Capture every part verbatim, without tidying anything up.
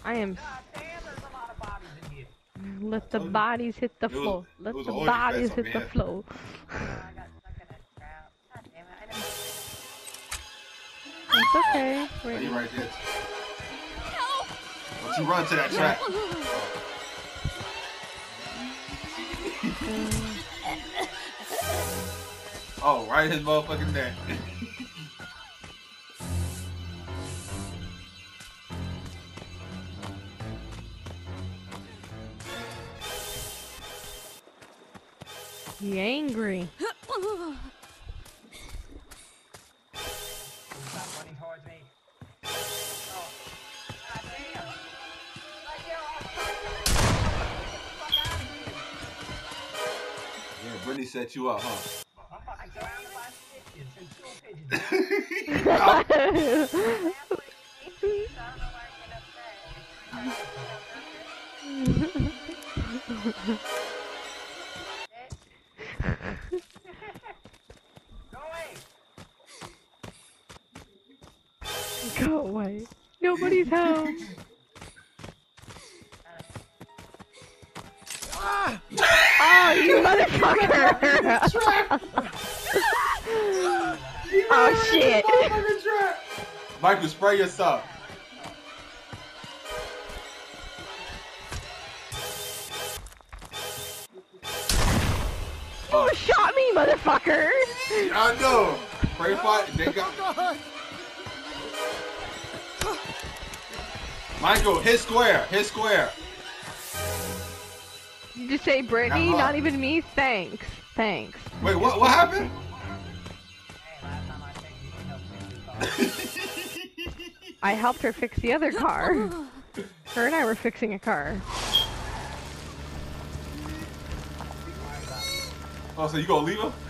I am. God damn, there's a lot of bodies in here. Let the bodies hit the It was, floor. it Let was the an orgy bodies fest on hit the here. floor. Oh, I got stuck in a trap. God damn it, I didn't. It's okay. Oh, Right you now. right there. Don't you run to that trap. Oh, right in his motherfucking neck. He angry. Stop running towards me. Oh. God damn. Like, yo, I'm trying to get the fuck out of here. Yeah, Brittany set you up, huh? I'm fucking surrounded by pigeons and stool pigeons. I don't know why I get upset. Go away! Go away. Nobody's home. Oh, you motherfucker! Oh shit! Michael, spray yourself. Who shot me, motherfucker? I know. Spray fight. They got. Michael, hit square. Hit square. Did you say Brittany? Not Not even me? Thanks. Thanks. Wait, what? What happened? Hey, last time I checked, you can help fix this car. I helped her fix the other car. Her and I were fixing a car. Oh, so you gonna leave him?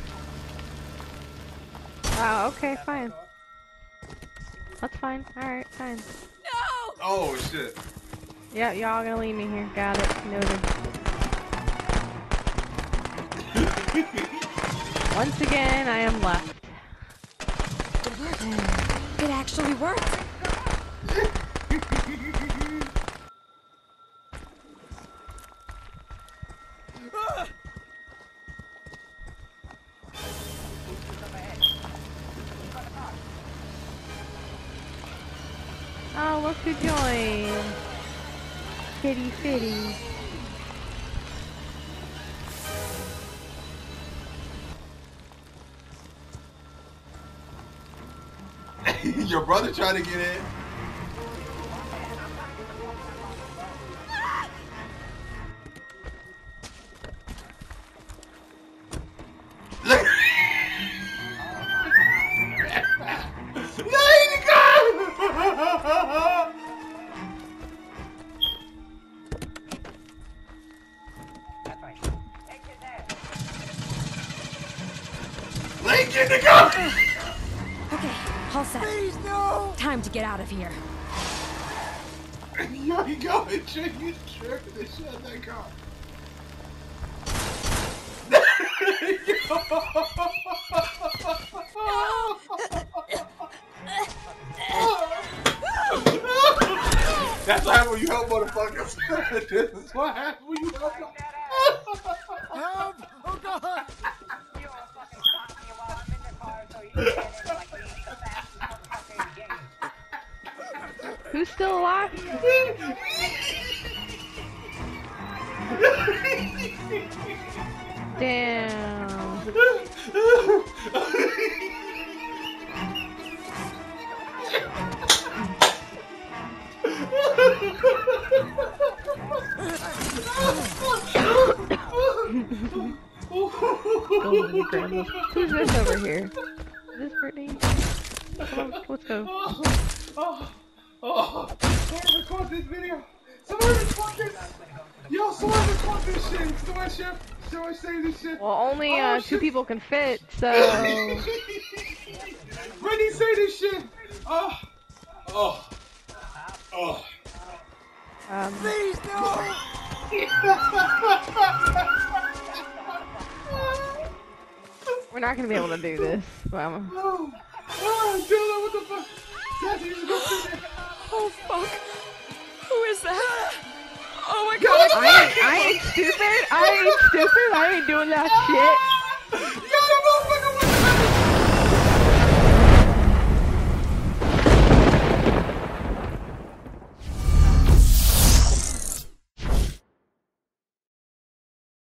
Oh, okay, fine. That's fine. Alright, fine. No! Oh shit. Yeah, y'all gonna leave me here. Got it. Noted. Once again, I am left. It worked. It actually worked. Oh, look who joined. Fitty Fitty. Your brother trying to get in. Look. There you go. That's right. Take his ass. Link in the go. Okay, all set. Please no. Time to get out of here. Yo, you go and trick you tripping the shit out of that car. That's what happens when you help motherfuckers. This is what happens when you help motherfuckers. Help! Oh god! You were fucking talking while I'm in the car so you can get in like you the fastest motherfucker in the game. Who's still alive? Damn. Oh, grandma. Who's this over here? Is this Brittany? Come on, let's go. Oh, oh, oh. Someone record this video. Someone record this. Yo, someone record this shit. Someone share, someone say this shit. Well, only uh, Oh, two shit. people can fit, so... Brittany, say this shit. Oh, oh, oh. Um, Please no! we're not gonna be able to do this. Well, Oh, oh, Dylan, what the fuck? Jesse, you just go sit there. Oh fuck! Who is that? Oh my god. I ain't, I ain't stupid. I ain't stupid. I ain't doing that shit.